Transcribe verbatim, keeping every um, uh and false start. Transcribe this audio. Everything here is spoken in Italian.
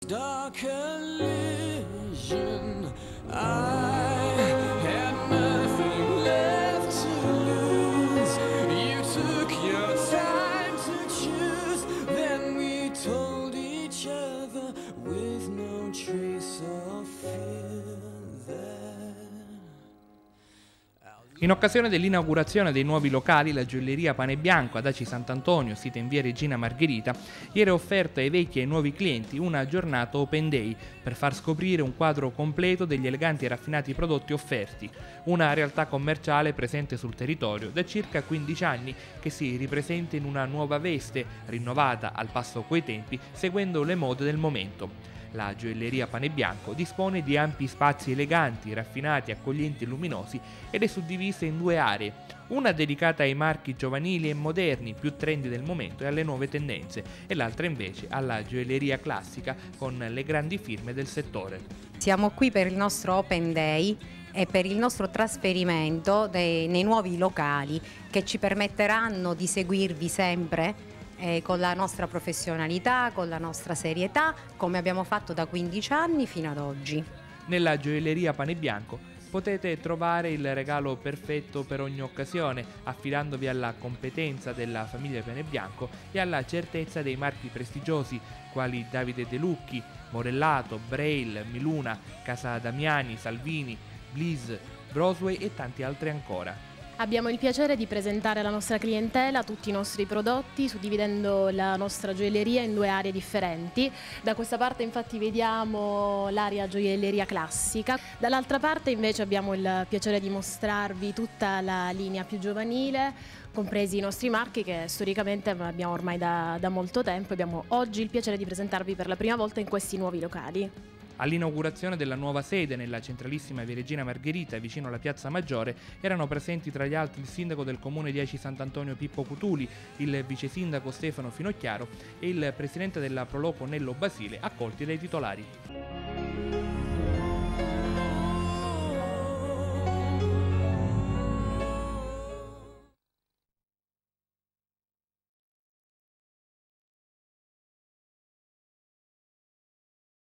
Dark collision, I had nothing left to lose. You took your time to choose, then we told each other with no trace of fear that In occasione dell'inaugurazione dei nuovi locali, la gioielleria Pane Bianco ad Aci Sant'Antonio, sita in via Regina Margherita, ieri ha offerto ai vecchi e ai nuovi clienti una giornata Open Day per far scoprire un quadro completo degli eleganti e raffinati prodotti offerti. Una realtà commerciale presente sul territorio da circa quindici anni che si ripresenta in una nuova veste, rinnovata al passo coi tempi, seguendo le mode del momento. La gioielleria Pane Bianco dispone di ampi spazi eleganti, raffinati, accoglienti e luminosi ed è suddivisa in due aree, una dedicata ai marchi giovanili e moderni, più trendy del momento e alle nuove tendenze, e l'altra invece alla gioielleria classica con le grandi firme del settore. Siamo qui per il nostro Open Day e per il nostro trasferimento dei, nei nuovi locali che ci permetteranno di seguirvi sempre Eh, con la nostra professionalità, con la nostra serietà, come abbiamo fatto da quindici anni fino ad oggi. Nella gioielleria Pane Bianco potete trovare il regalo perfetto per ogni occasione, affidandovi alla competenza della famiglia Pane Bianco e alla certezza dei marchi prestigiosi quali Davide De Lucchi, Morellato, Braille, Miluna, Casa Damiani, Salvini, Bliss, Brosway e tanti altri ancora. Abbiamo il piacere di presentare alla nostra clientela tutti i nostri prodotti, suddividendo la nostra gioielleria in due aree differenti. Da questa parte infatti vediamo l'area gioielleria classica, dall'altra parte invece abbiamo il piacere di mostrarvi tutta la linea più giovanile, compresi i nostri marchi che storicamente abbiamo ormai da, da molto tempo e abbiamo oggi il piacere di presentarvi per la prima volta in questi nuovi locali. All'inaugurazione della nuova sede nella centralissima via Regina Margherita, vicino alla Piazza Maggiore, erano presenti tra gli altri il sindaco del comune di Aci Sant'Antonio Pippo Cutuli, il vicesindaco Stefano Finocchiaro e il presidente della Proloco Nello Basile, accolti dai titolari.